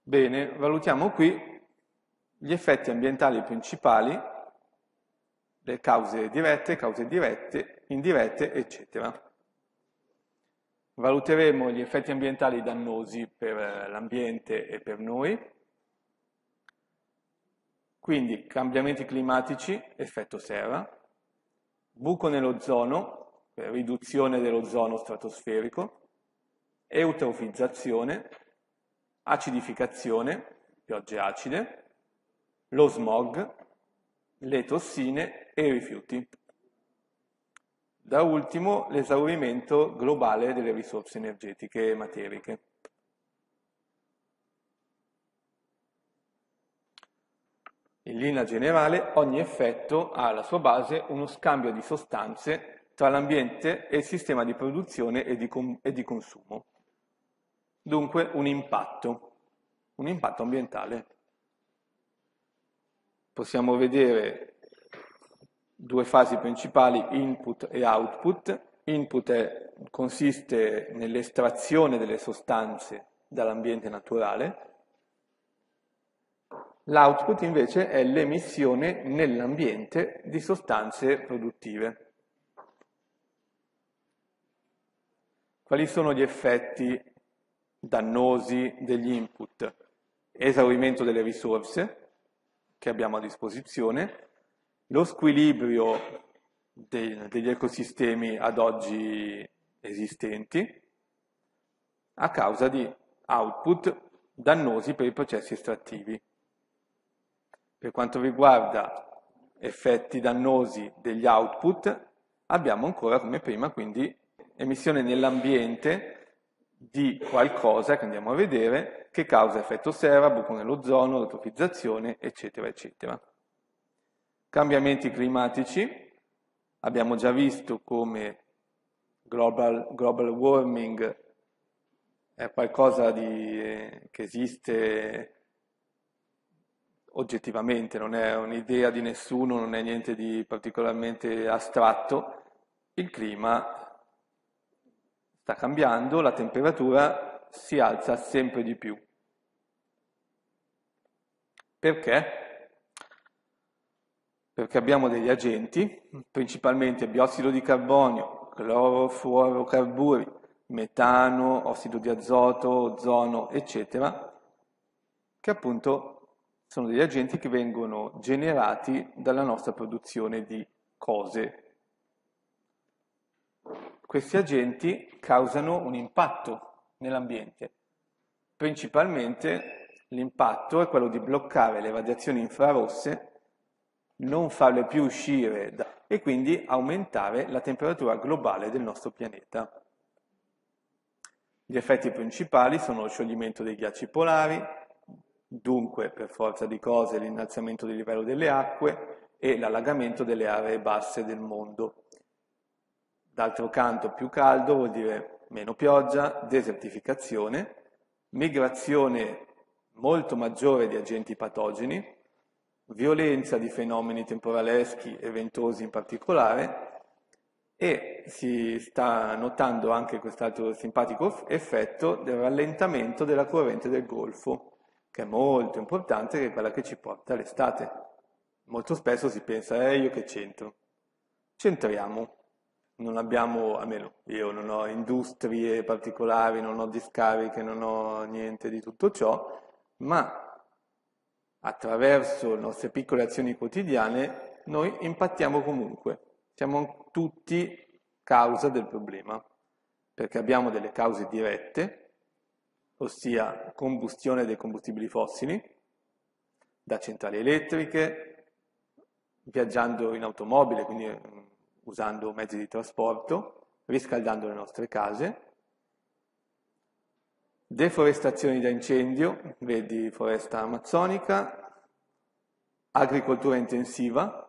Bene, valutiamo qui gli effetti ambientali principali, le cause dirette, indirette, eccetera. Valuteremo gli effetti ambientali dannosi per l'ambiente e per noi, quindi cambiamenti climatici, effetto serra, buco nell'ozono, riduzione dell'ozono stratosferico, eutrofizzazione, acidificazione, piogge acide, lo smog, le tossine e i rifiuti. Da ultimo, l'esaurimento globale delle risorse energetiche e materiche. In linea generale, ogni effetto ha alla sua base uno scambio di sostanze tra l'ambiente e il sistema di produzione e di consumo. Dunque un impatto ambientale. Possiamo vedere due fasi principali, input e output. Input consiste nell'estrazione delle sostanze dall'ambiente naturale. L'output invece è l'emissione nell'ambiente di sostanze produttive. Quali sono gli effetti dannosi degli input? Esaurimento delle risorse che abbiamo a disposizione, lo squilibrio degli ecosistemi ad oggi esistenti a causa di output dannosi per i processi estrattivi. Per quanto riguarda effetti dannosi degli output, abbiamo ancora come prima quindi emissione nell'ambiente di qualcosa che andiamo a vedere che causa effetto serra, buco nell'ozono, eutrofizzazione, eccetera, eccetera. Cambiamenti climatici, abbiamo già visto come global warming è qualcosa che esiste oggettivamente, non è un'idea di nessuno, non è niente di particolarmente astratto. Il clima sta cambiando, la temperatura si alza sempre di più. Perché? Perché abbiamo degli agenti, principalmente biossido di carbonio, clorofluorocarburi, metano, ossido di azoto, ozono, eccetera, che appunto sono degli agenti che vengono generati dalla nostra produzione di cose. Questi agenti causano un impatto nell'ambiente. Principalmente l'impatto è quello di bloccare le radiazioni infrarosse, non farle più uscire e quindi aumentare la temperatura globale del nostro pianeta. Gli effetti principali sono lo scioglimento dei ghiacci polari, dunque per forza di cose l'innalzamento del livello delle acque e l'allagamento delle aree basse del mondo. D'altro canto più caldo vuol dire meno pioggia, desertificazione, migrazione molto maggiore di agenti patogeni, violenza di fenomeni temporaleschi e ventosi in particolare, e si sta notando anche quest'altro simpatico effetto del rallentamento della corrente del Golfo, che è molto importante, che è quella che ci porta all'estate. Molto spesso si pensa, io che c'entro? C'entriamo. Non abbiamo, almeno io non ho industrie particolari, non ho discariche, non ho niente di tutto ciò, ma attraverso le nostre piccole azioni quotidiane noi impattiamo comunque. Siamo tutti causa del problema, perché abbiamo delle cause dirette, ossia combustione dei combustibili fossili, da centrali elettriche, viaggiando in automobile, quindi usando mezzi di trasporto, riscaldando le nostre case, deforestazioni da incendio, vedi foresta amazzonica, agricoltura intensiva,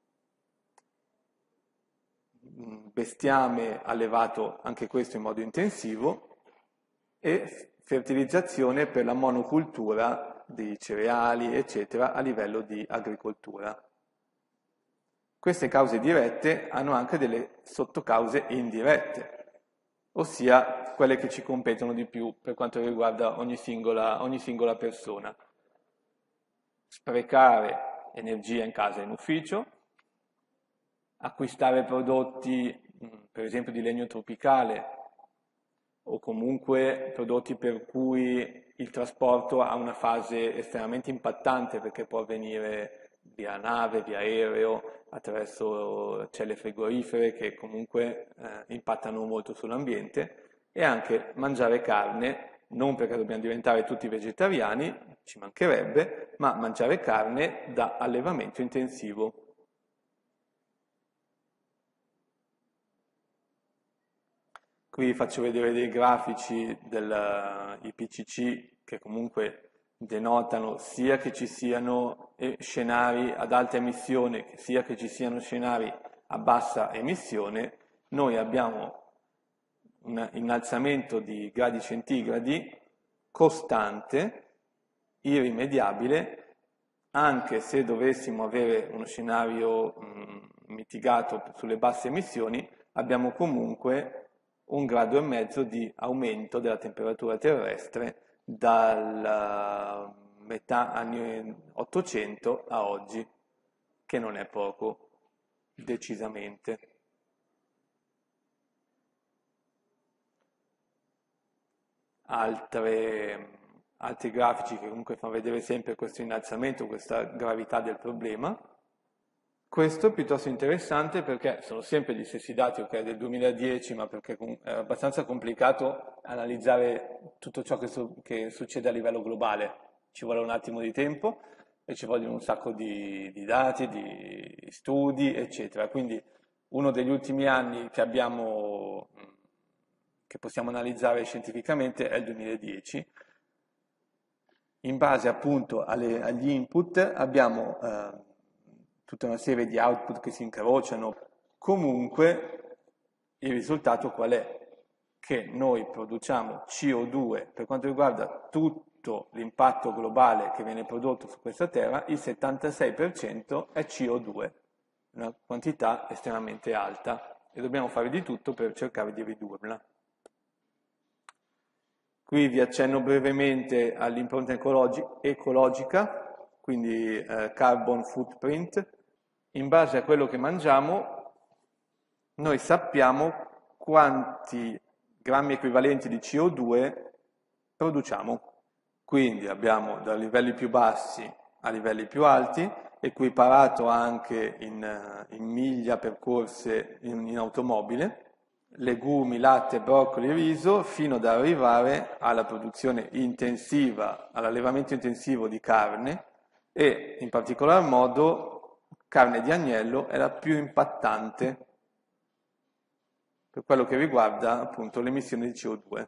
bestiame allevato anche questo in modo intensivo e fertilizzazione per la monocultura di cereali, eccetera, a livello di agricoltura. Queste cause dirette hanno anche delle sottocause indirette. ossia quelle che ci competono di più per quanto riguarda ogni singola persona. Sprecare energia in casa e in ufficio, acquistare prodotti, per esempio di legno tropicale, o comunque prodotti per cui il trasporto ha una fase estremamente impattante perché può avvenire via nave, via aereo, attraverso celle frigorifere che comunque impattano molto sull'ambiente, e anche mangiare carne, non perché dobbiamo diventare tutti vegetariani, ci mancherebbe, ma mangiare carne da allevamento intensivo. Qui vi faccio vedere dei grafici del IPCC che comunque denotano sia che ci siano scenari ad alta emissione, sia che ci siano scenari a bassa emissione. Noi abbiamo un innalzamento di gradi centigradi costante, irrimediabile, anche se dovessimo avere uno scenario mitigato sulle basse emissioni, abbiamo comunque 1,5 gradi di aumento della temperatura terrestre dal metà anni 800 a oggi, che non è poco, decisamente. Altri grafici che comunque fanno vedere sempre questo innalzamento, questa gravità del problema. Questo è piuttosto interessante perché sono sempre gli stessi dati, ok, del 2010, ma perché è abbastanza complicato analizzare tutto ciò che succede a livello globale. Ci vuole un attimo di tempo e ci vogliono un sacco di dati, di studi, eccetera. Quindi uno degli ultimi anni che possiamo analizzare scientificamente è il 2010. In base appunto agli input abbiamo tutta una serie di output che si incrociano. Comunque il risultato qual è? Che noi produciamo CO2 per quanto riguarda tutto l'impatto globale che viene prodotto su questa terra, il 76% è CO2, una quantità estremamente alta e dobbiamo fare di tutto per cercare di ridurla. Qui vi accenno brevemente all'impronta ecologica, quindi carbon footprint. In base a quello che mangiamo, noi sappiamo quanti grammi equivalenti di CO2 produciamo. Quindi abbiamo da livelli più bassi a livelli più alti, equiparato anche in miglia percorse in automobile, legumi, latte, broccoli e riso, fino ad arrivare alla produzione intensiva, all'allevamento intensivo di carne, e in particolar modo carne di agnello è la più impattante per quello che riguarda appunto l'emissione di CO2.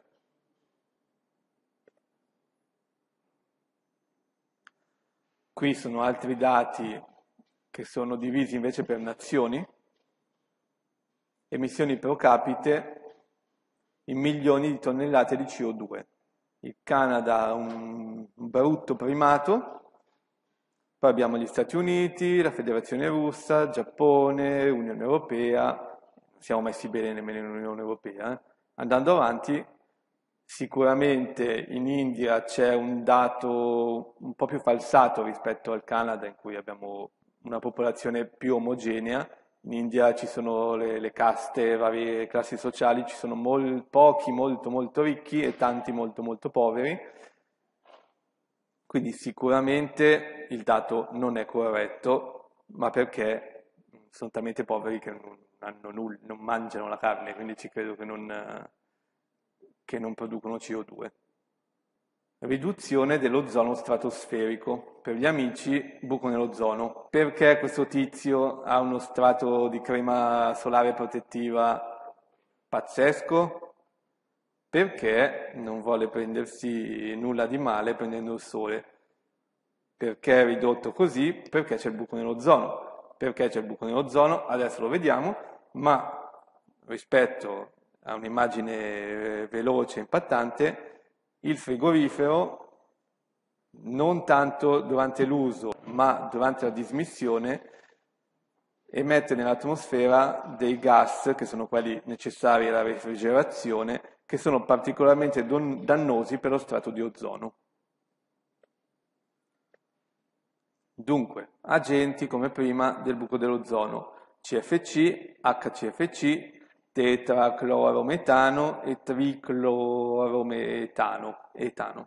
Qui sono altri dati che sono divisi invece per nazioni, emissioni pro capite in milioni di tonnellate di CO2. Il Canada ha un brutto primato, poi abbiamo gli Stati Uniti, la Federazione Russa, Giappone, Unione Europea, non siamo messi bene nemmeno in Unione Europea. Andando avanti, sicuramente in India c'è un dato un po' più falsato rispetto al Canada, in cui abbiamo una popolazione più omogenea. In India ci sono le caste, varie classi sociali, ci sono pochi molto ricchi e tanti molto poveri, quindi sicuramente il dato non è corretto, ma perché sono talmente poveri che non mangiano la carne, quindi ci credo che non producono CO2. Riduzione dell'ozono stratosferico. Per gli amici, buco nell'ozono. Perché questo tizio ha uno strato di crema solare protettiva pazzesco? Perché non vuole prendersi nulla di male prendendo il sole. Perché è ridotto così? Perché c'è il buco nell'ozono. Perché c'è il buco nell'ozono? Adesso lo vediamo, ma rispetto a un'immagine veloce e impattante, il frigorifero, non tanto durante l'uso, ma durante la dismissione, emette nell'atmosfera dei gas, che sono quelli necessari alla refrigerazione, che sono particolarmente dannosi per lo strato di ozono. Dunque, agenti come prima del buco dell'ozono, CFC, HCFC, tetraclorometano e triclorometano, etano.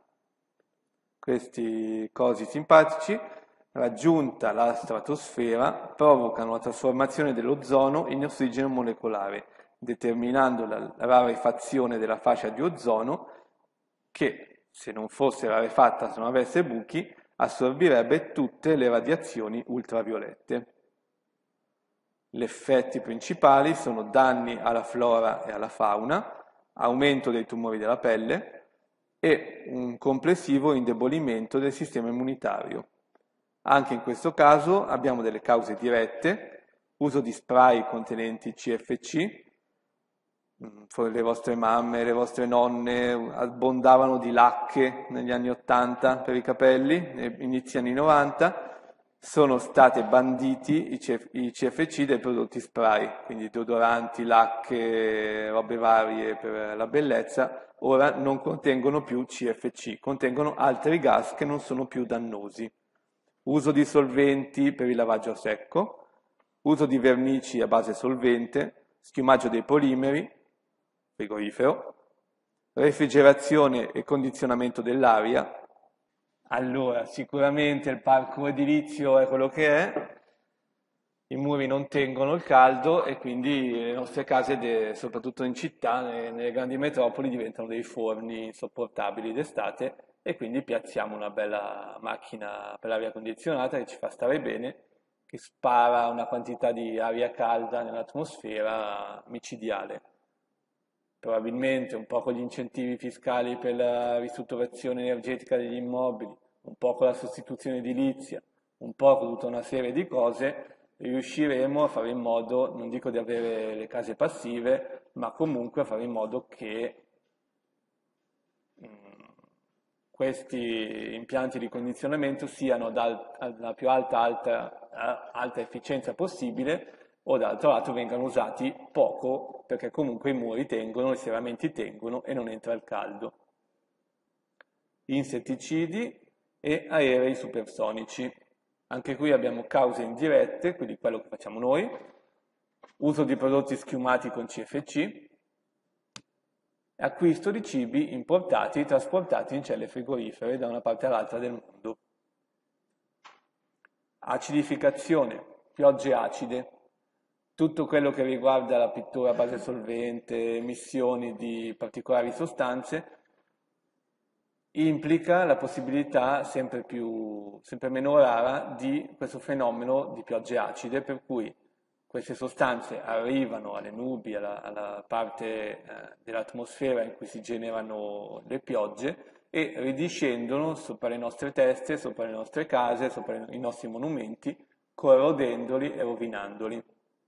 Questi cosi simpatici, raggiunta la stratosfera, provocano la trasformazione dell'ozono in ossigeno molecolare, determinando la rarefazione della fascia di ozono che, se non fosse rarefatta, se non avesse buchi, assorbirebbe tutte le radiazioni ultraviolette. Gli effetti principali sono danni alla flora e alla fauna, aumento dei tumori della pelle e un complessivo indebolimento del sistema immunitario. Anche in questo caso abbiamo delle cause dirette, uso di spray contenenti CFC, le vostre mamme, le vostre nonne abbondavano di lacche negli anni 80 per i capelli, inizi anni 90, sono state banditi i CFC dai prodotti spray, quindi deodoranti, lacche, robe varie per la bellezza, ora non contengono più CFC, contengono altri gas che non sono più dannosi. Uso di solventi per il lavaggio a secco, uso di vernici a base solvente, schiumaggio dei polimeri, frigorifero, refrigerazione e condizionamento dell'aria. Allora, sicuramente il parco edilizio è quello che è, i muri non tengono il caldo e quindi le nostre case, soprattutto in città, nelle grandi metropoli, diventano dei forni insopportabili d'estate e quindi piazziamo una bella macchina per l'aria condizionata che ci fa stare bene, che spara una quantità di aria calda nell'atmosfera micidiale. Probabilmente un po' con gli incentivi fiscali per la ristrutturazione energetica degli immobili, un po' con la sostituzione edilizia, un po' con tutta una serie di cose, riusciremo a fare in modo, non dico di avere le case passive, ma comunque a fare in modo che questi impianti di condizionamento siano alla più alta efficienza possibile o dall'altro lato vengano usati poco perché comunque i muri tengono, i serramenti tengono e non entra il caldo. Insetticidi e aerei supersonici. Anche qui abbiamo cause indirette, quindi quello che facciamo noi, uso di prodotti schiumati con CFC, acquisto di cibi importati trasportati in celle frigorifere da una parte all'altra del mondo. Acidificazione, piogge acide, tutto quello che riguarda la pittura a base solvente, emissioni di particolari sostanze, implica la possibilità sempre meno rara di questo fenomeno di piogge acide, per cui queste sostanze arrivano alle nubi, alla parte dell'atmosfera in cui si generano le piogge e ridiscendono sopra le nostre teste, sopra le nostre case, sopra i nostri monumenti, corrodendoli e rovinandoli.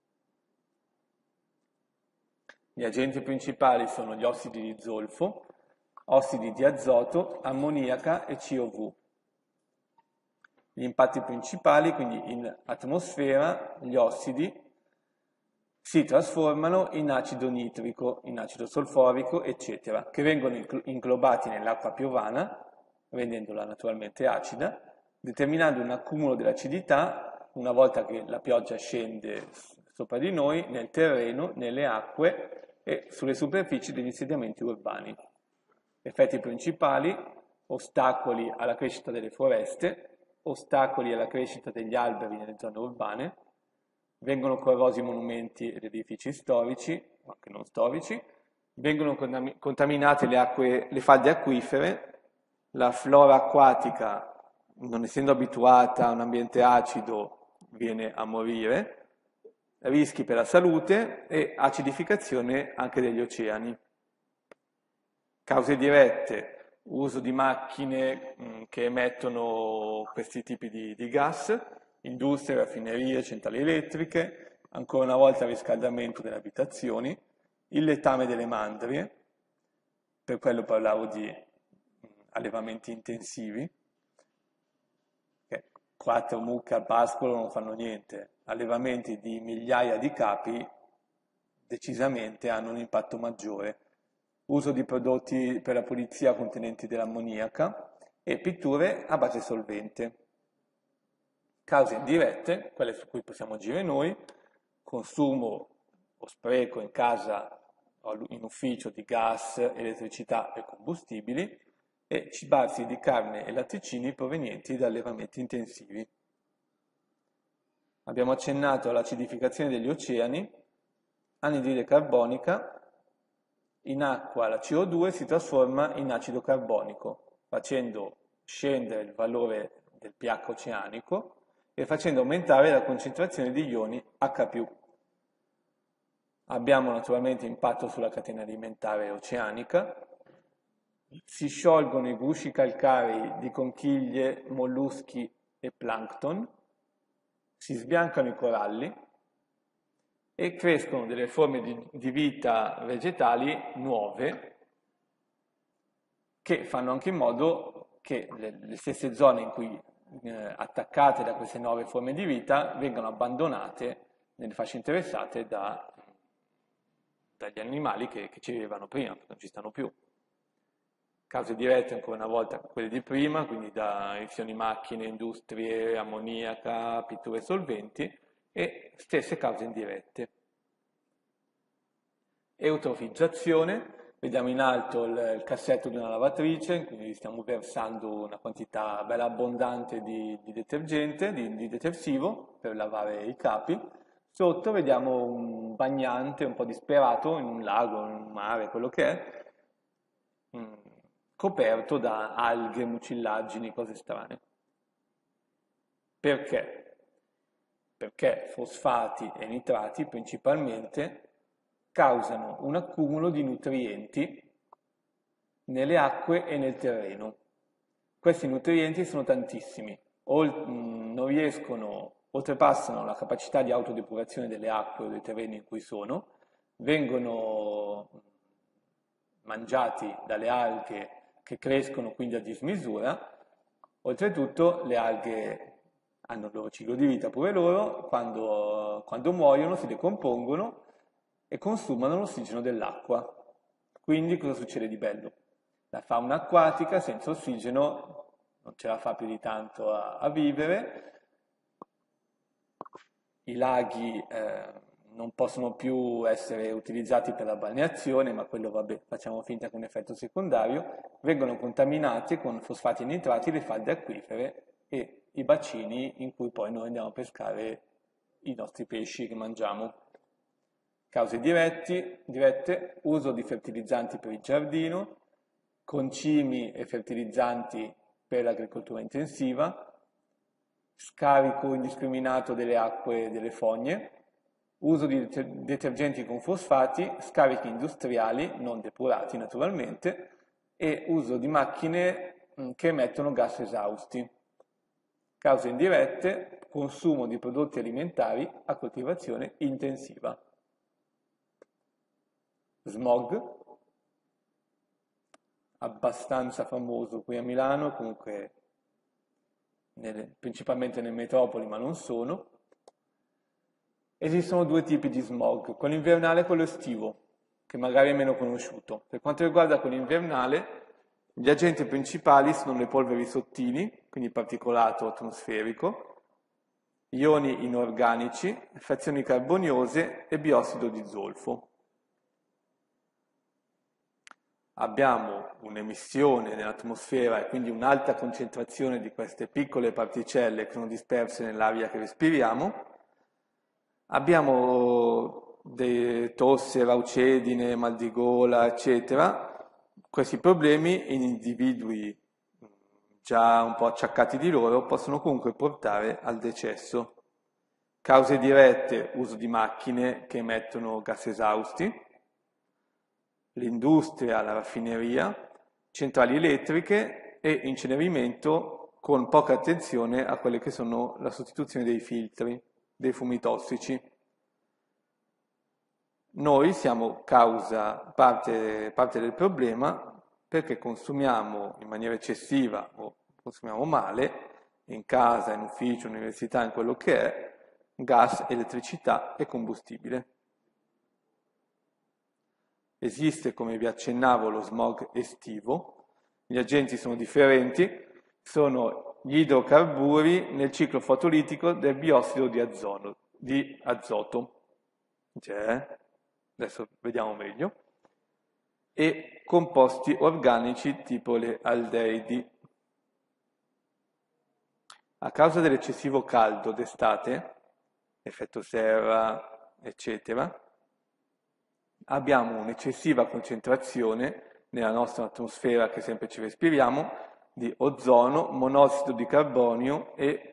Gli agenti principali sono gli ossidi di zolfo, ossidi di azoto, ammoniaca e COV. Gli impatti principali, quindi in atmosfera, gli ossidi si trasformano in acido nitrico, in acido solforico, eccetera, che vengono inglobati nell'acqua piovana, rendendola naturalmente acida, determinando un accumulo dell'acidità una volta che la pioggia scende sopra di noi, nel terreno, nelle acque e sulle superfici degli insediamenti urbani. Effetti principali: ostacoli alla crescita delle foreste, ostacoli alla crescita degli alberi nelle zone urbane, vengono corrosi monumenti ed edifici storici, o anche non storici, vengono contaminate le falde acquifere, la flora acquatica, non essendo abituata a un ambiente acido, viene a morire, rischi per la salute e acidificazione anche degli oceani. Cause dirette: uso di macchine che emettono questi tipi di gas, industrie, raffinerie, centrali elettriche, ancora una volta il riscaldamento delle abitazioni, il letame delle mandrie, per quello parlavo di allevamenti intensivi, che 4 mucche al pascolo non fanno niente, allevamenti di migliaia di capi decisamente hanno un impatto maggiore. Uso di prodotti per la pulizia contenenti dell'ammoniaca e pitture a base solvente. Cause indirette, quelle su cui possiamo agire noi: consumo o spreco in casa o in ufficio di gas, elettricità e combustibili, e cibarsi di carne e latticini provenienti da allevamenti intensivi. Abbiamo accennato all'acidificazione degli oceani. Anidride carbonica: in acqua la CO2 si trasforma in acido carbonico, facendo scendere il valore del pH oceanico e facendo aumentare la concentrazione di ioni H+. Abbiamo naturalmente impatto sulla catena alimentare oceanica. Si sciolgono i gusci calcarei di conchiglie, molluschi e plancton, si sbiancano i coralli e crescono delle forme di vita vegetali nuove che fanno anche in modo che le stesse zone in cui attaccate da queste nuove forme di vita vengano abbandonate nelle fasce interessate dagli animali che ci vivevano prima, che non ci stanno più. Cause dirette ancora una volta quelle di prima, quindi da emissioni macchine, industrie, ammoniaca, pitture solventi, e stesse cause indirette. Eutrofizzazione: vediamo in alto il cassetto di una lavatrice, in cui stiamo versando una quantità bella abbondante di detergente, di detersivo per lavare i capi. Sotto vediamo un bagnante un po' disperato in un lago, in un mare, quello che è, coperto da alghe, mucillagini, cose strane. Perché? Perché fosfati e nitrati principalmente causano un accumulo di nutrienti nelle acque e nel terreno. Questi nutrienti sono tantissimi, non riescono, oltrepassano la capacità di autodepurazione delle acque o dei terreni in cui sono, vengono mangiati dalle alghe che crescono quindi a dismisura. Oltretutto le alghe hanno il loro ciclo di vita pure loro, quando muoiono si decompongono e consumano l'ossigeno dell'acqua. Quindi cosa succede di bello? La fauna acquatica senza ossigeno non ce la fa più di tanto a vivere, i laghi non possono più essere utilizzati per la balneazione, ma quello vabbè, facciamo finta che è un effetto secondario, vengono contaminati con fosfati e nitrati le falde acquifere e i bacini in cui poi noi andiamo a pescare i nostri pesci che mangiamo. Cause dirette: uso di fertilizzanti per il giardino, concimi e fertilizzanti per l'agricoltura intensiva, scarico indiscriminato delle acque delle fogne, uso di detergenti con fosfati, scarichi industriali non depurati naturalmente e uso di macchine che emettono gas esausti. Cause indirette: consumo di prodotti alimentari a coltivazione intensiva. Smog, abbastanza famoso qui a Milano, comunque principalmente nelle metropoli, ma non solo. Esistono due tipi di smog, quello invernale e quello estivo, che magari è meno conosciuto. Per quanto riguarda quello invernale, gli agenti principali sono le polveri sottili, quindi particolato atmosferico, ioni inorganici, frazioni carboniose e biossido di zolfo. Abbiamo un'emissione nell'atmosfera e quindi un'alta concentrazione di queste piccole particelle che sono disperse nell'aria che respiriamo. Abbiamo tosse, raucedine, mal di gola, eccetera. Questi problemi in individui già un po' acciaccati di loro possono comunque portare al decesso. Cause dirette: uso di macchine che emettono gas esausti, l'industria, la raffineria, centrali elettriche e incenerimento con poca attenzione a quelle che sono la sostituzione dei filtri, dei fumi tossici. Noi siamo parte del problema perché consumiamo in maniera eccessiva o consumiamo male, in casa, in ufficio, in università, in quello che è, gas, elettricità e combustibile. Esiste, come vi accennavo, lo smog estivo. Gli agenti sono differenti, sono gli idrocarburi nel ciclo fotolitico del biossido di azoto. Adesso vediamo meglio. E composti organici tipo le aldeidi. A causa dell'eccessivo caldo d'estate, effetto serra, eccetera, abbiamo un'eccessiva concentrazione nella nostra atmosfera che sempre ci respiriamo di ozono, monossido di carbonio e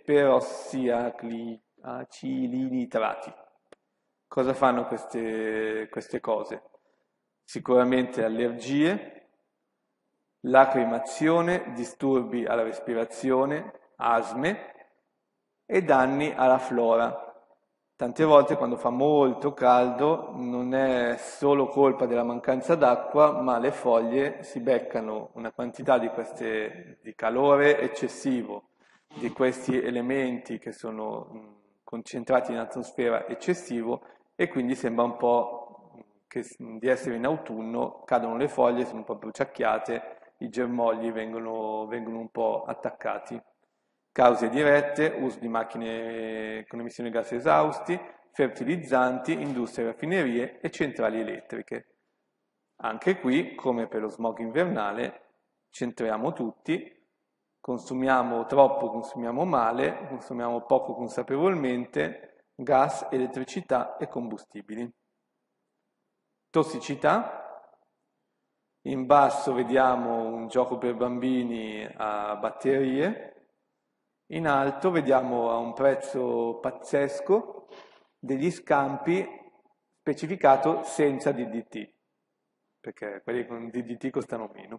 perossiacilinitrati. Cosa fanno queste cose? Sicuramente allergie, lacrimazione, disturbi alla respirazione, asme e danni alla flora. Tante volte quando fa molto caldo non è solo colpa della mancanza d'acqua, ma le foglie si beccano una quantità di calore eccessivo, di questi elementi che sono concentrati in atmosfera eccessivo e quindi sembra un po' di essere in autunno, cadono le foglie, sono un po' bruciacchiate, i germogli vengono un po' attaccati. Cause dirette, uso di macchine con emissioni di gas esausti, fertilizzanti, industrie, raffinerie e centrali elettriche. Anche qui, come per lo smog invernale, centriamo tutti, consumiamo troppo, consumiamo male, consumiamo poco consapevolmente, gas, elettricità e combustibili. Tossicità. In basso vediamo un gioco per bambini a batterie. In alto vediamo a un prezzo pazzesco degli scampi specificato senza DDT, perché quelli con DDT costano meno.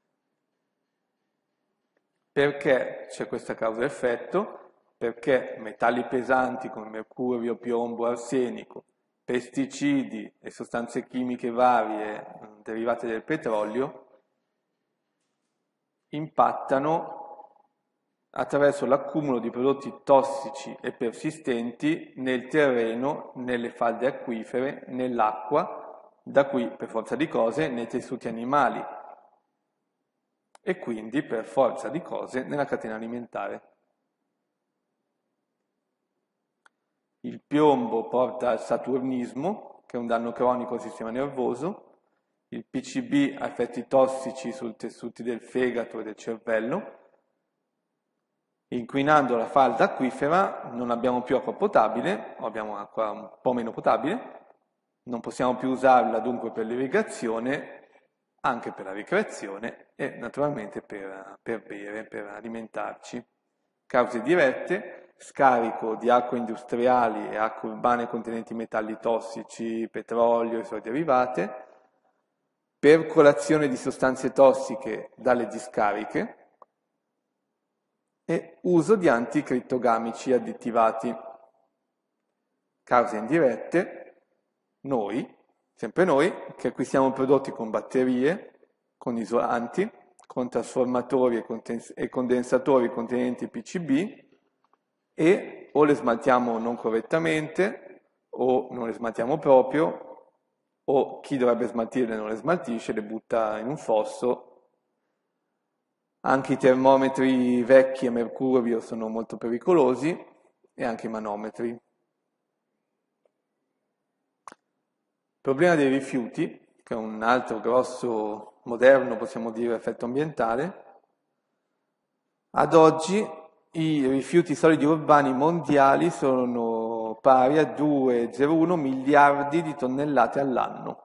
Perché c'è questa causa-effetto? Perché metalli pesanti come mercurio, piombo, arsenico, pesticidi e sostanze chimiche varie derivate dal petrolio impattano attraverso l'accumulo di prodotti tossici e persistenti nel terreno, nelle falde acquifere, nell'acqua, da qui per forza di cose nei tessuti animali e quindi per forza di cose nella catena alimentare. Il piombo porta al saturnismo, che è un danno cronico al sistema nervoso, il PCB ha effetti tossici sui tessuti del fegato e del cervello. Inquinando la falda acquifera non abbiamo più acqua potabile, o abbiamo acqua un po' meno potabile, non possiamo più usarla dunque per l'irrigazione, anche per la ricreazione e naturalmente per bere, per alimentarci. Cause dirette, scarico di acque industriali e acque urbane contenenti metalli tossici, petrolio e suoi derivate, percolazione di sostanze tossiche dalle discariche, e uso di anticrittogamici additivati. Cause indirette, sempre noi, che acquistiamo prodotti con batterie, con isolanti, con trasformatori e condensatori contenenti PCB e o le smaltiamo non correttamente o non le smaltiamo proprio o chi dovrebbe smaltirle non le smaltisce, le butta in un fosso. Anche i termometri vecchi a mercurio sono molto pericolosi e anche i manometri. Il problema dei rifiuti, che è un altro grosso, moderno, possiamo dire, effetto ambientale. Ad oggi i rifiuti solidi urbani mondiali sono pari a 2,01 miliardi di tonnellate all'anno.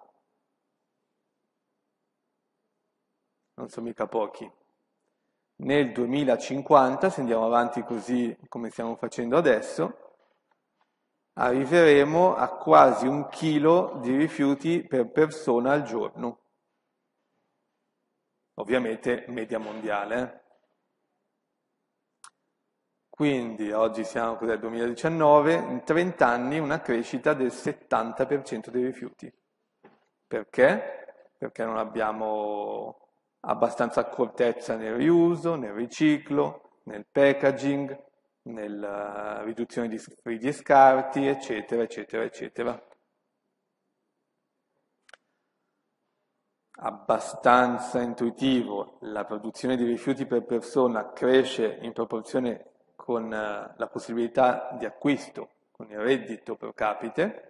Non sono mica pochi. Nel 2050, se andiamo avanti così come stiamo facendo adesso, arriveremo a quasi 1 chilo di rifiuti per persona al giorno. Ovviamente media mondiale. Quindi oggi siamo cos'è, 2019, in 30 anni una crescita del 70% dei rifiuti. Perché? Perché non abbiamo abbastanza accortezza nel riuso, nel riciclo, nel packaging, nella riduzione di sfridi e scarti, eccetera, eccetera, eccetera. Abbastanza intuitivo, la produzione di rifiuti per persona cresce in proporzione con la possibilità di acquisto, con il reddito pro capite.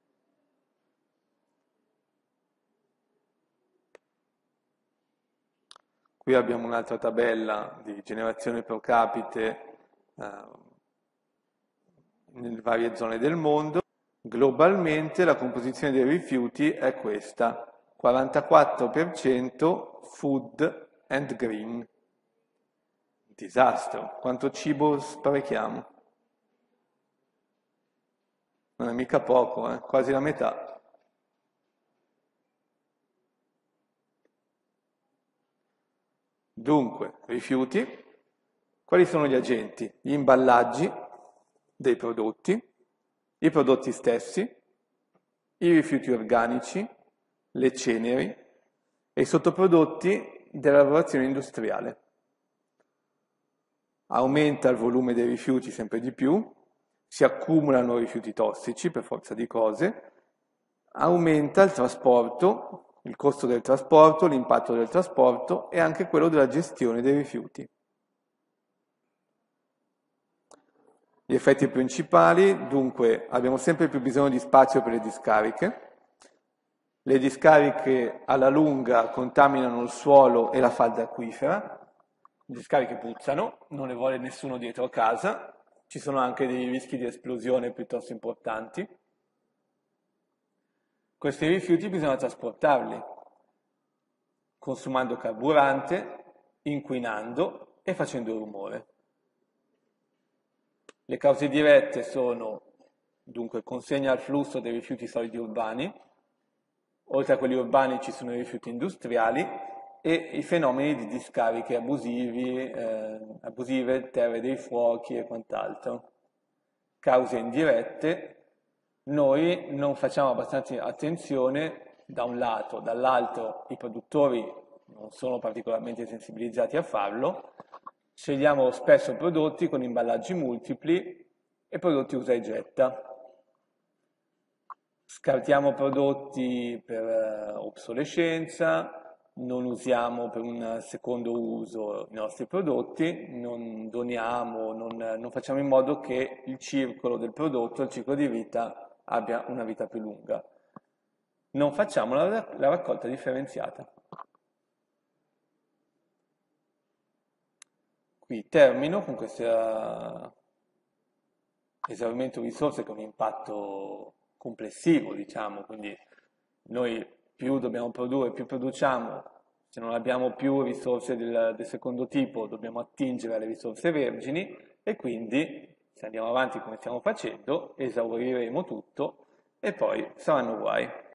Qui abbiamo un'altra tabella di generazione pro capite nelle varie zone del mondo. Globalmente la composizione dei rifiuti è questa: 44% food and green. Disastro, quanto cibo sprechiamo? Non è mica poco, quasi la metà. Dunque, rifiuti, quali sono gli agenti? Gli imballaggi dei prodotti, i prodotti stessi, i rifiuti organici, le ceneri e i sottoprodotti della lavorazione industriale. Aumenta il volume dei rifiuti sempre di più, si accumulano rifiuti tossici per forza di cose, aumenta il trasporto, il costo del trasporto, l'impatto del trasporto e anche quello della gestione dei rifiuti. Gli effetti principali, dunque, abbiamo sempre più bisogno di spazio per le discariche. Le discariche alla lunga contaminano il suolo e la falda acquifera. Le discariche puzzano, non le vuole nessuno dietro a casa. Ci sono anche dei rischi di esplosione piuttosto importanti. Questi rifiuti bisogna trasportarli, consumando carburante, inquinando e facendo rumore. Le cause dirette sono dunque consegna al flusso dei rifiuti solidi urbani, oltre a quelli urbani ci sono i rifiuti industriali e i fenomeni di discariche abusive, terre dei fuochi e quant'altro. Cause indirette, noi non facciamo abbastanza attenzione da un lato, dall'altro i produttori non sono particolarmente sensibilizzati a farlo, scegliamo spesso prodotti con imballaggi multipli e prodotti usa e getta. Scartiamo prodotti per obsolescenza, non usiamo per un secondo uso i nostri prodotti, non doniamo, non facciamo in modo che il circolo del prodotto, il ciclo di vita, abbia una vita più lunga. Non facciamo la raccolta differenziata. Qui termino con questo esaurimento di risorse con un impatto complessivo, diciamo, quindi noi più dobbiamo produrre, più produciamo, se non abbiamo più risorse del secondo tipo dobbiamo attingere alle risorse vergini e quindi se andiamo avanti come stiamo facendo esauriremo tutto e poi saranno guai.